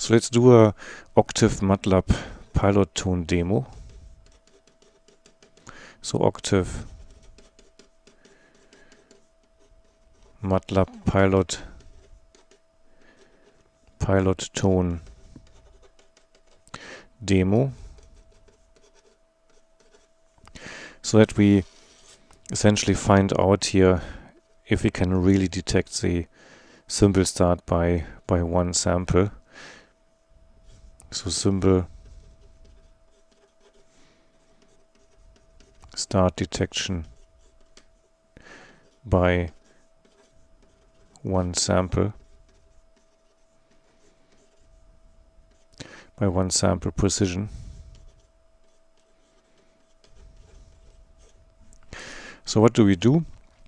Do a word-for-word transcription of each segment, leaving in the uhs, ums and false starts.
So let's do a Octave MATLAB pilot tone demo. So Octave MATLAB pilot pilot tone demo, so that we essentially find out here if we can really detect the symbol start by by one sample. So symbol start detection by one sample, by one sample precision. So what do we do?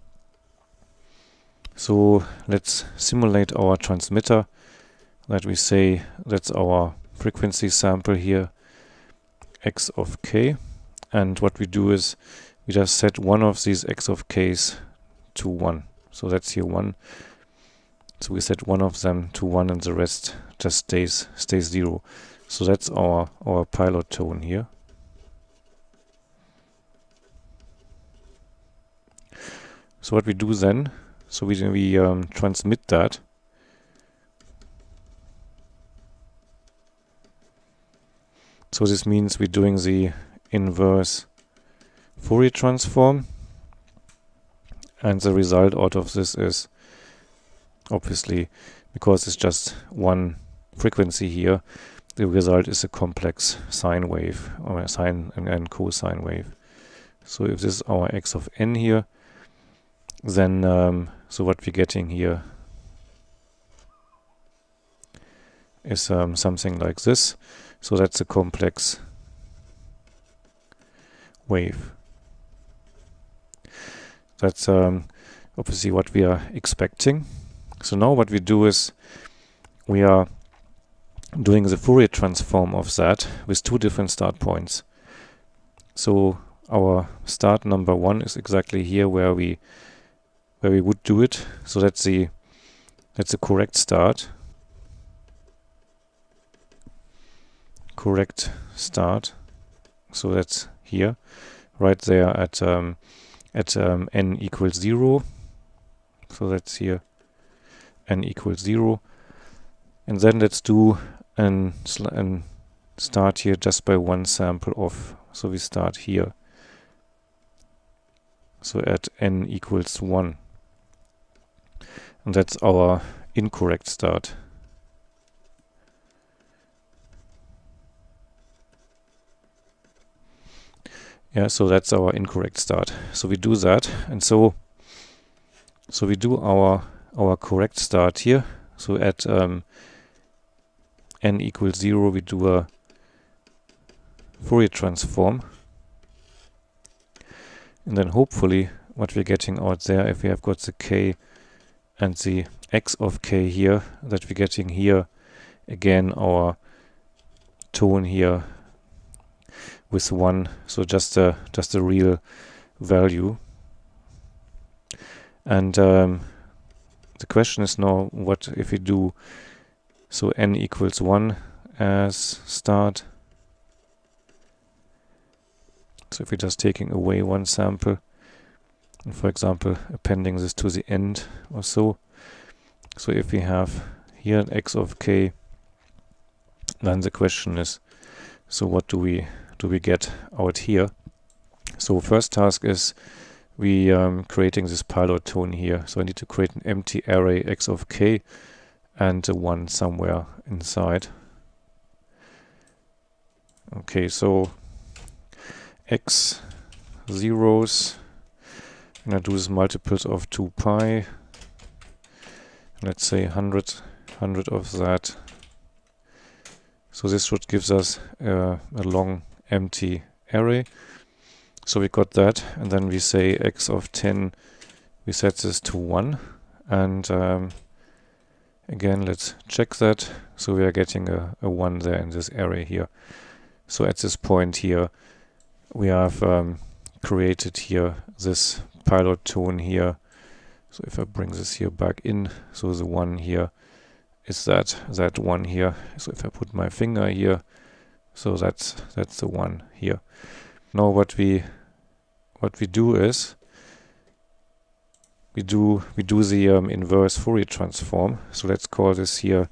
So let's simulate our transmitter, that we say that's our frequency sample here, x of k, and what we do is we just set one of these x of k's to one. So that's here one. So we set one of them to one and the rest just stays stays zero. So that's our our pilot tone here. So what we do then, so we we um, transmit that. So this means we're doing the inverse Fourier transform, and the result out of this is, obviously, because it's just one frequency here, the result is a complex sine wave, or a sine and, and cosine wave. So if this is our x of n here, then um, so what we're getting here is um, something like this. So that's a complex wave. That's um, obviously what we are expecting. So now what we do is we are doing the Fourier transform of that with two different start points. So our start number one is exactly here where we where we would do it. So that's the that's the correct start. Correct start. So that's here, right there at um, at um, n equals zero. So that's here, n equals zero, and then let's do an, an start here just by one sample off. So we start here. So at n equals one, and that's our incorrect start. Yeah, so that's our incorrect start. So we do that, and so so we do our our correct start here. So at um, n equals zero, we do a Fourier transform, and then hopefully what we're getting out there, if we have got the k and the x of k here, that we're getting here again our tone here with one, so just a just a real value. And um, the question is now, what if we do so n equals one as start? So if we're just taking away one sample, and for example appending this to the end or so, so if we have here an x of k, then the question is, so what do we do we get out here? So first task is we um, creating this pilot tone here. So I need to create an empty array x of k and a one somewhere inside. Okay, so x zeros, and I do this multiples of two pi. Let's say one hundred, one hundred of that. So this should gives us uh, a long empty array. So we got that, and then we say x of ten, we set this to one, and um, again let's check that. So we are getting a, a one there in this array here. So at this point here we have um, created here this pilot tone here. So if I bring this here back in, so the one here is that that one here. So if I put my finger here, so that's that's the one here. Now what we what we do is we do we do the um, inverse Fourier transform. So let's call this here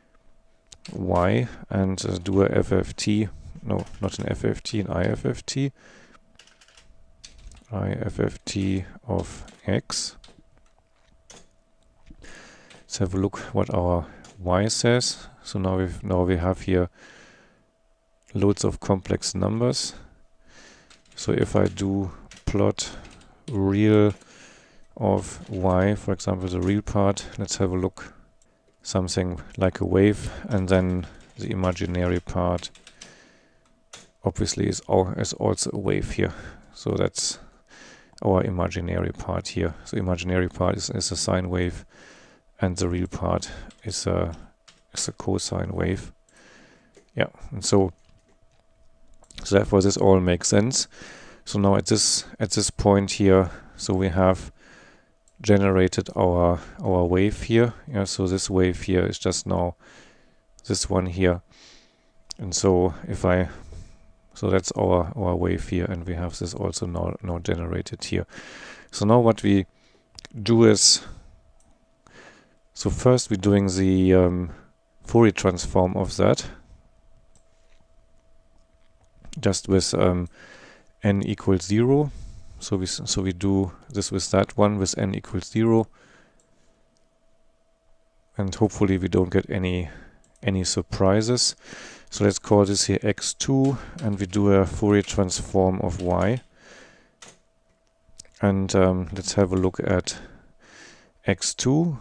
y and uh, do a F F T. No, not an F F T, an I F F T. I F F T of x. Let's have a look what our y says. So now we now we have here loads of complex numbers. So if I do plot real of y, for example, the real part, let's have a look, something like a wave, and then the imaginary part obviously is, al is also a wave here. So that's our imaginary part here. So imaginary part is, is a sine wave, and the real part is a is a cosine wave. Yeah, and so so therefore this all makes sense. So now at this at this point here, so we have generated our our wave here. Yeah, so this wave here is just now this one here, and so if I so that's our our wave here, and we have this also now now generated here. So now what we do is, so first we're doing the um, Fourier transform of that, just with um, n equals zero. So we so we do this with that one with n equals zero, and hopefully we don't get any any surprises. So let's call this here x two, and we do a Fourier transform of y. And um, let's have a look at x two.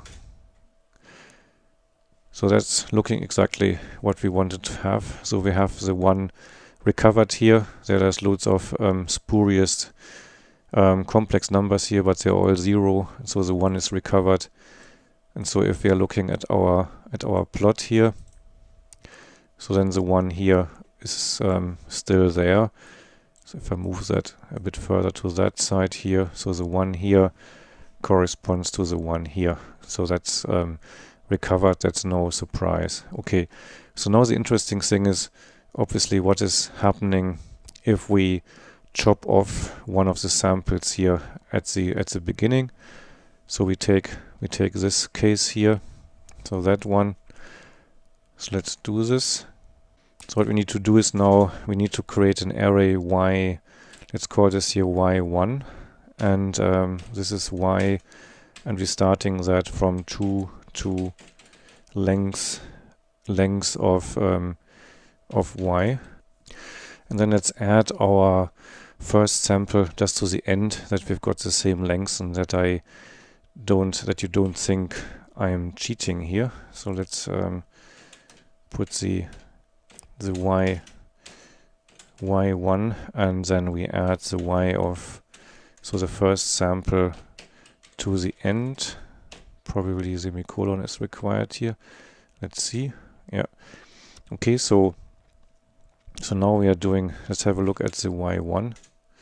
So that's looking exactly what we wanted to have. So we have the one recovered here. There's loads of um, spurious um, complex numbers here, but they're all zero. So the one is recovered. And so if we are looking at our at our plot here, so then the one here is um, still there. So if I move that a bit further to that side here, so the one here corresponds to the one here. So that's um, recovered, that's no surprise. Okay, so now the interesting thing is obviously what is happening if we chop off one of the samples here at the at the beginning. So we take we take this case here, so that one. So let's do this. So what we need to do is now we need to create an array y, let's call this here y one, and um, this is y, and we're starting that from two to length length of um, of y, and then let's add our first sample just to the end, that we've got the same length, and that I don't that you don't think I'm cheating here. So let's um, put the the y y one, and then we add the y of, so the first sample to the end. Probably semicolon is required here. Let's see. Yeah. Okay, so so now we are doing, let's have a look at the y one,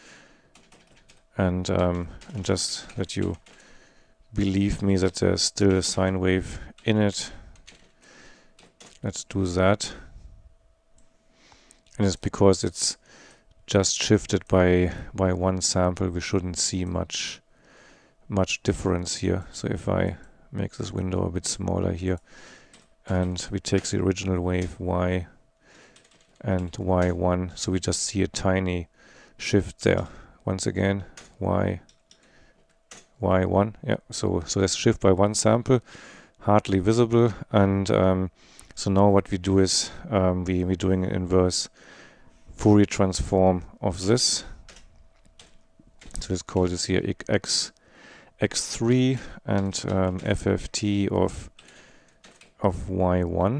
and um, and just that you believe me that there's still a sine wave in it. Let's do that. And it's because it's just shifted by by one sample, we shouldn't see much much difference here. So if I make this window a bit smaller here, and we take the original wave y and y one, so we just see a tiny shift there. Once again, y y one, yeah, so so let's shift by one sample, hardly visible. And um, so now what we do is um, we, we're doing an inverse Fourier transform of this. So let's call this here x x three, and um, F F T of of y one.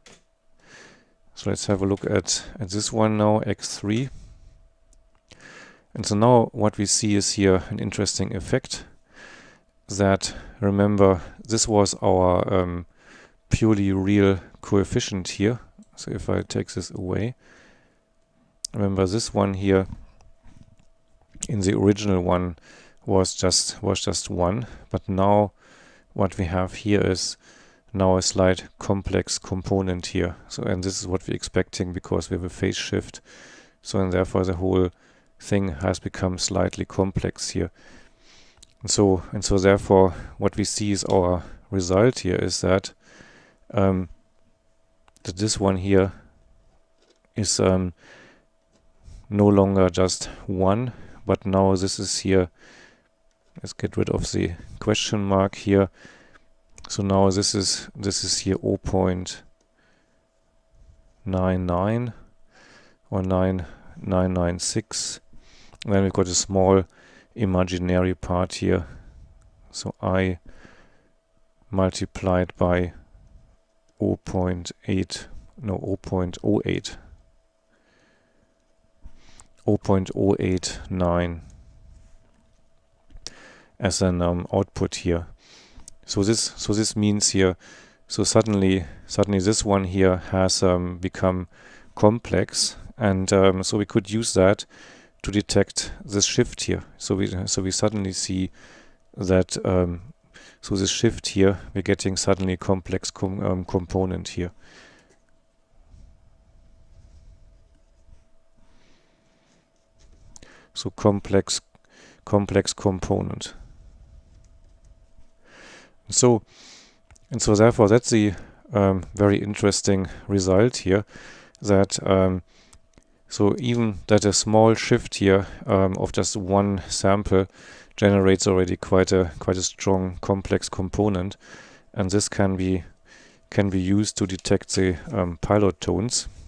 So let's have a look at, at this one now, x three. And so now what we see is here an interesting effect, that, remember, this was our um, purely real coefficient here. So if I take this away, remember this one here in the original one was just was just one, but now what we have here is now a slight complex component here. So, and this is what we're expecting because we have a phase shift. So, and therefore the whole thing has become slightly complex here. And so, and so therefore what we see is our result here is that um, that this one here is um, no longer just one, but now this is here. Let's get rid of the question mark here. So now this is this is here zero point nine nine or nine nine nine six. And then we've got a small imaginary part here. So I multiplied by zero point eight, no zero point zero eight. zero point zero eight nine as an um, output here. So this so this means here, so suddenly suddenly this one here has um, become complex, and um, so we could use that to detect this shift here. So we so we suddenly see that um, so this shift here, we're getting suddenly a complex com um, component here. So complex complex component. So and so therefore that's the um, very interesting result here, that um, so even that a small shift here um, of just one sample generates already quite a quite a strong complex component, and this can be can be used to detect the um, pilot tones.